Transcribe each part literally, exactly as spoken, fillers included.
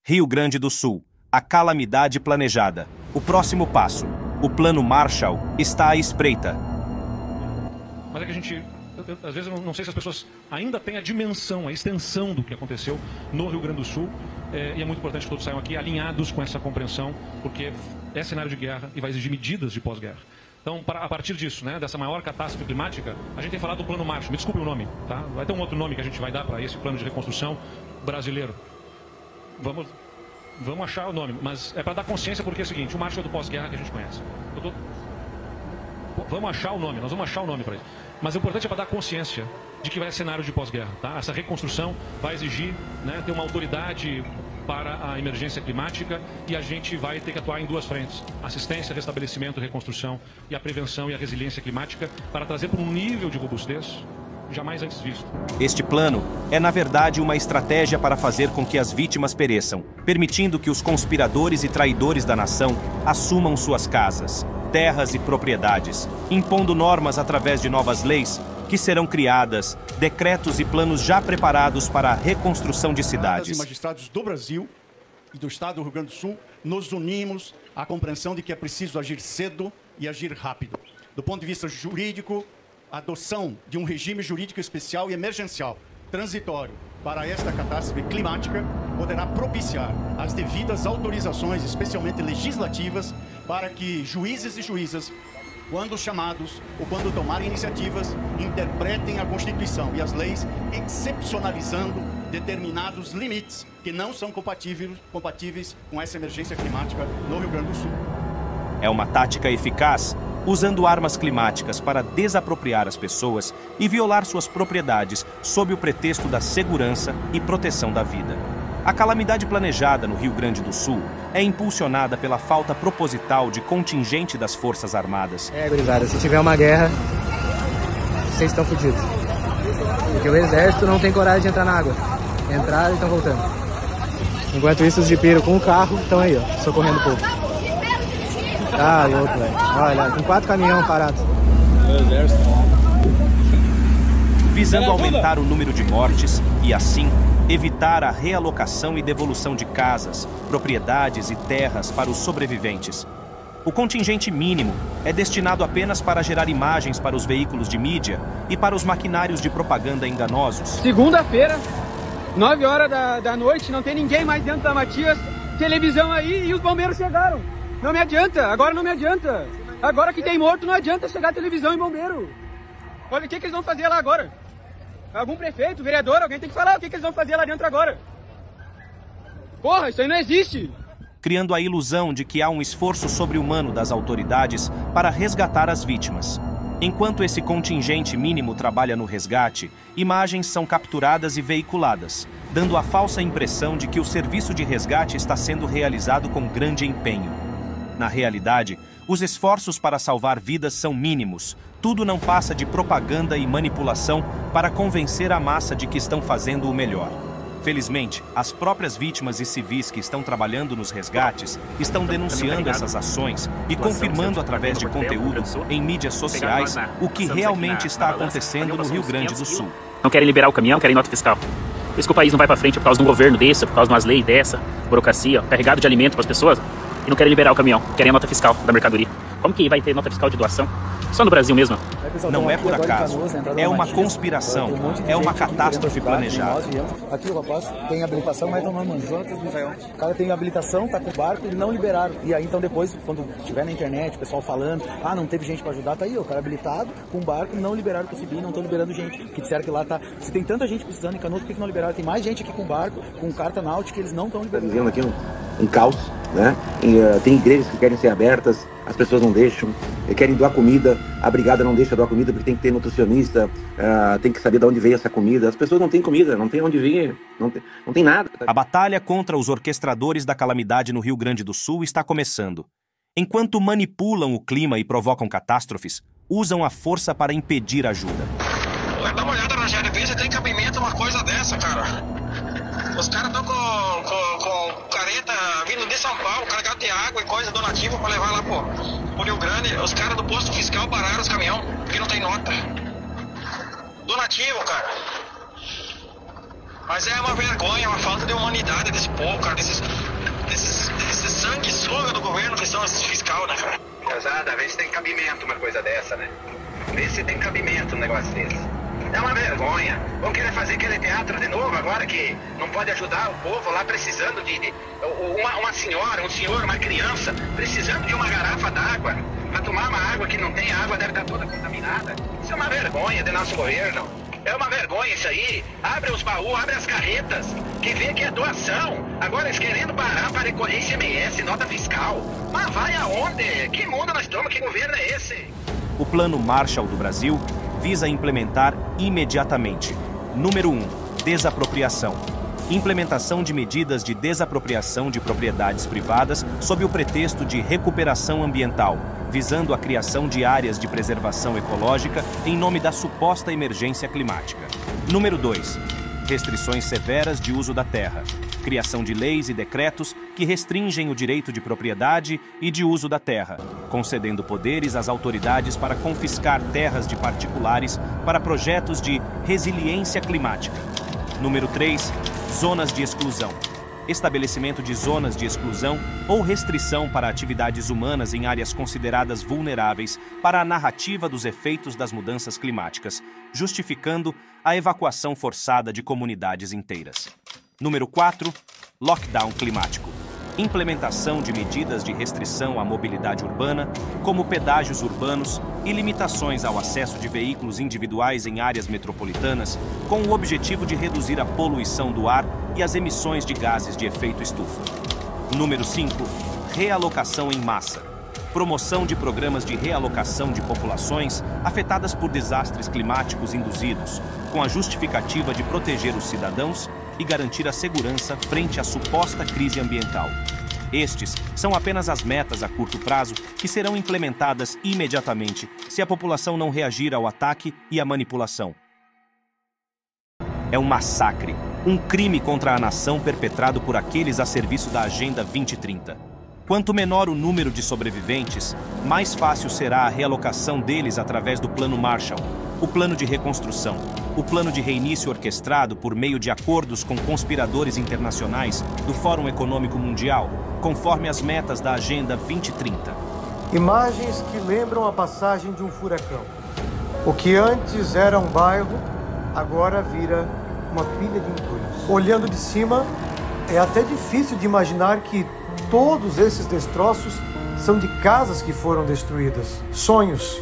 Rio Grande do Sul. A calamidade planejada. O próximo passo. O Plano Marshall está à espreita. Mas é que a gente, eu, eu, às vezes, eu não sei se as pessoas ainda têm a dimensão, a extensão do que aconteceu no Rio Grande do Sul. É, e é muito importante que todos saiam aqui alinhados com essa compreensão, porque é cenário de guerra e vai exigir medidas de pós-guerra. Então, para, a partir disso, né, dessa maior catástrofe climática, a gente tem falado do Plano Marshall. Me desculpe o nome, tá? Vai ter um outro nome que a gente vai dar para esse plano de reconstrução brasileiro. Vamos, vamos achar o nome, mas é para dar consciência, porque é o seguinte, o Marshall é do pós-guerra que a gente conhece. Eu tô... Vamos achar o nome, nós vamos achar o nome para isso. Mas o importante é para dar consciência de que vai ser cenário de pós-guerra, tá? Essa reconstrução vai exigir, né, ter uma autoridade para a emergência climática e a gente vai ter que atuar em duas frentes: assistência, restabelecimento, reconstrução e a prevenção e a resiliência climática, para trazer para um nível de robustez jamais antes visto. Este plano é, na verdade, uma estratégia para fazer com que as vítimas pereçam, permitindo que os conspiradores e traidores da nação assumam suas casas, terras e propriedades, impondo normas através de novas leis que serão criadas, decretos e planos já preparados para a reconstrução de cidades. E magistrados do Brasil e do Estado do Rio Grande do Sul nos unimos à compreensão de que é preciso agir cedo e agir rápido. Do ponto de vista jurídico, a adoção de um regime jurídico especial e emergencial transitório para esta catástrofe climática poderá propiciar as devidas autorizações, especialmente legislativas, para que juízes e juízas, quando chamados ou quando tomarem iniciativas, interpretem a Constituição e as leis, excepcionalizando determinados limites que não são compatíveis, compatíveis com essa emergência climática no Rio Grande do Sul. É uma tática eficaz, usando armas climáticas para desapropriar as pessoas e violar suas propriedades sob o pretexto da segurança e proteção da vida. A calamidade planejada no Rio Grande do Sul é impulsionada pela falta proposital de contingente das Forças Armadas. É, gurizada, se tiver uma guerra, vocês estão fodidos. Porque o exército não tem coragem de entrar na água. Entraram e estão voltando. Enquanto isso, os jipeiros com o carro estão aí, ó, socorrendo o povo. Ah, e outro, velho. Olha, com quatro caminhões parados. O exército. Visando aumentar o número de mortes e, assim, evitar a realocação e devolução de casas, propriedades e terras para os sobreviventes. O contingente mínimo é destinado apenas para gerar imagens para os veículos de mídia e para os maquinários de propaganda enganosos. Segunda-feira, nove horas da, da noite, não tem ninguém mais dentro da Matias, televisão aí e os bombeiros chegaram. Não me adianta, agora não me adianta. Agora que tem morto, não adianta chegar televisão e bombeiro. Olha, o que, que eles vão fazer lá agora? Algum prefeito, vereador, alguém tem que falar o que, que eles vão fazer lá dentro agora. Porra, isso aí não existe. Criando a ilusão de que há um esforço sobre-humano das autoridades para resgatar as vítimas. Enquanto esse contingente mínimo trabalha no resgate, imagens são capturadas e veiculadas, dando a falsa impressão de que o serviço de resgate está sendo realizado com grande empenho. Na realidade, os esforços para salvar vidas são mínimos. Tudo não passa de propaganda e manipulação para convencer a massa de que estão fazendo o melhor. Felizmente, as próprias vítimas e civis que estão trabalhando nos resgates estão denunciando essas ações e confirmando através de conteúdo em mídias sociais o que realmente está acontecendo no Rio Grande do Sul. Não querem liberar o caminhão, querem nota fiscal. Por isso que o país não vai para frente por causa de um governo desse, por causa de umas leis dessa, burocracia, carregado de alimento para as pessoas, e não querem liberar o caminhão, querem a nota fiscal da mercadoria. Como que vai ter nota fiscal de doação? Só no Brasil mesmo. Não é por acaso, é uma conspiração, é uma catástrofe planejada. Aqui o rapaz tem habilitação, mas não mandou. O cara tem habilitação, tá com o barco e não liberaram. E aí então depois, quando tiver na internet, o pessoal falando, ah, não teve gente para ajudar, tá aí, o cara habilitado, com o barco, não liberaram para subir, não estão liberando gente. Que disseram que lá tá, se tem tanta gente precisando em Canoas, por que, que não liberaram? Tem mais gente aqui com barco, com carta náutica, que eles não estão liberando. Vivendo aqui um, um caos, né? E, uh, tem igrejas que querem ser abertas, as pessoas não deixam, querem doar comida, a brigada não deixa doar comida porque tem que ter nutricionista, uh, tem que saber de onde veio essa comida. As pessoas não têm comida, não tem onde vir, não tem, não tem nada. A batalha contra os orquestradores da calamidade no Rio Grande do Sul está começando. Enquanto manipulam o clima e provocam catástrofes, usam a força para impedir ajuda. Dá uma olhada, Rogério, vê se tem cabimento uma coisa dessa, cara. Os caras estão com, com, com careta vindo de São Paulo, carregado de água e coisa donativa pra levar lá pro, pro Rio Grande. Os caras do posto fiscal pararam os caminhões porque não tem nota. Donativo, cara. Mas é uma vergonha, uma falta de humanidade desse povo, cara, desses nota fiscal, né, cara? Pesada, vê se tem cabimento uma coisa dessa, né? Vê se tem cabimento um negócio desse. É uma vergonha. Vão querer fazer aquele teatro de novo agora que não pode ajudar o povo lá precisando de... de uma, uma senhora, um senhor, uma criança precisando de uma garrafa d'água para tomar uma água que não tem, a água deve estar toda contaminada. Isso é uma vergonha do nosso governo. É uma vergonha isso aí. Abre os baús, abre as carretas, que vê que é doação. Agora eles querendo parar para recolher I C M S, nota fiscal. Mas vai aonde? Que mundo nós estamos? Que governo é esse? O Plano Marshall do Brasil visa implementar imediatamente. Número um. Desapropriação. Implementação de medidas de desapropriação de propriedades privadas sob o pretexto de recuperação ambiental, visando a criação de áreas de preservação ecológica em nome da suposta emergência climática. Número dois. Restrições severas de uso da terra. Criação de leis e decretos que restringem o direito de propriedade e de uso da terra, concedendo poderes às autoridades para confiscar terras de particulares para projetos de resiliência climática. Número três. Zonas de exclusão. Estabelecimento de zonas de exclusão ou restrição para atividades humanas em áreas consideradas vulneráveis para a narrativa dos efeitos das mudanças climáticas, justificando a evacuação forçada de comunidades inteiras. Número quatro. Lockdown climático. Implementação de medidas de restrição à mobilidade urbana, como pedágios urbanos e limitações ao acesso de veículos individuais em áreas metropolitanas, com o objetivo de reduzir a poluição do ar e as emissões de gases de efeito estufa. Número cinco. Realocação em massa. Promoção de programas de realocação de populações afetadas por desastres climáticos induzidos, com a justificativa de proteger os cidadãos e garantir a segurança frente à suposta crise ambiental. Estes são apenas as metas a curto prazo que serão implementadas imediatamente se a população não reagir ao ataque e à manipulação. É um massacre, um crime contra a nação perpetrado por aqueles a serviço da Agenda vinte trinta. Quanto menor o número de sobreviventes, mais fácil será a realocação deles através do Plano Marshall, o plano de reconstrução, o plano de reinício orquestrado por meio de acordos com conspiradores internacionais do Fórum Econômico Mundial, conforme as metas da Agenda vinte trinta. Imagens que lembram a passagem de um furacão. O que antes era um bairro, agora vira uma pilha de entulhos. Olhando de cima, é até difícil de imaginar que todos esses destroços são de casas que foram destruídas, sonhos,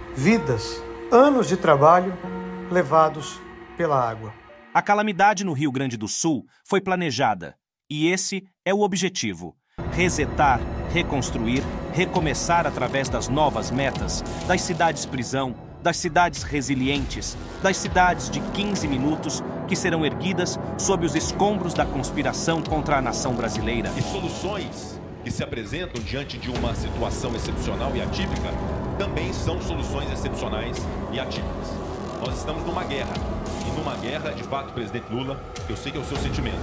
vidas, anos de trabalho levados pela água. A calamidade no Rio Grande do Sul foi planejada, e esse é o objetivo: resetar, reconstruir, recomeçar através das novas metas, das cidades-prisão, das cidades resilientes, das cidades de quinze minutos que serão erguidas sob os escombros da conspiração contra a nação brasileira. E soluções que se apresentam diante de uma situação excepcional e atípica também são soluções excepcionais e atípicas. Nós estamos numa guerra, e numa guerra, de fato, presidente Lula, eu sei que é o seu sentimento.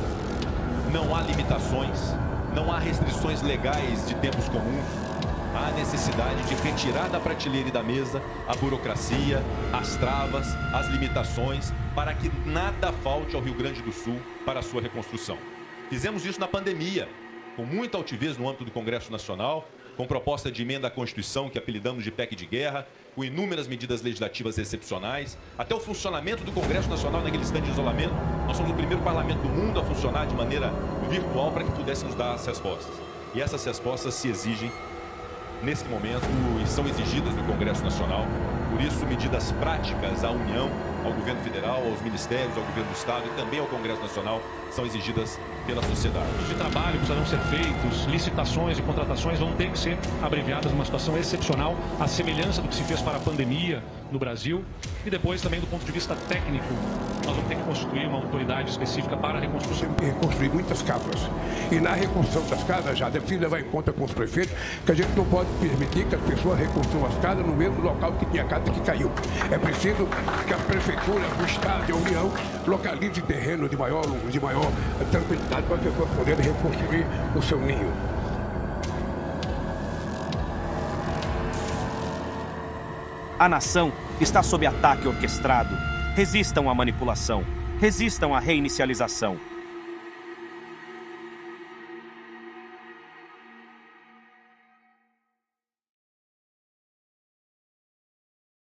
Não há limitações, não há restrições legais de tempos comuns. Há necessidade de retirar da prateleira e da mesa a burocracia, as travas, as limitações, para que nada falte ao Rio Grande do Sul para a sua reconstrução. Fizemos isso na pandemia, com muita altivez no âmbito do Congresso Nacional, com proposta de emenda à Constituição que apelidamos de P E C de guerra, com inúmeras medidas legislativas excepcionais, até o funcionamento do Congresso Nacional naquele estado de isolamento. Nós somos o primeiro parlamento do mundo a funcionar de maneira virtual para que pudéssemos dar as respostas. E essas respostas se exigem nesse momento e são exigidas do Congresso Nacional. Por isso, medidas práticas à União, ao Governo Federal, aos Ministérios, ao Governo do Estado e também ao Congresso Nacional são exigidas pela sociedade. De trabalho precisarão ser feitos, licitações e contratações vão ter que ser abreviadas numa situação excepcional, à semelhança do que se fez para a pandemia no Brasil. E depois também do ponto de vista técnico, nós vamos ter que constituir uma autoridade específica para a reconstrução. Reconstruir muitas casas. E na reconstrução das casas já deve levar em conta com os prefeitos que a gente não pode permitir que as pessoas reconstruam as casas no mesmo local que tinha a casa que caiu. É preciso que as prefeituras, o Estado e a União localizem terreno de maior, de maior tranquilidade para as pessoas poderem reconstruir o seu ninho. A nação está sob ataque orquestrado. Resistam à manipulação. Resistam à reinicialização.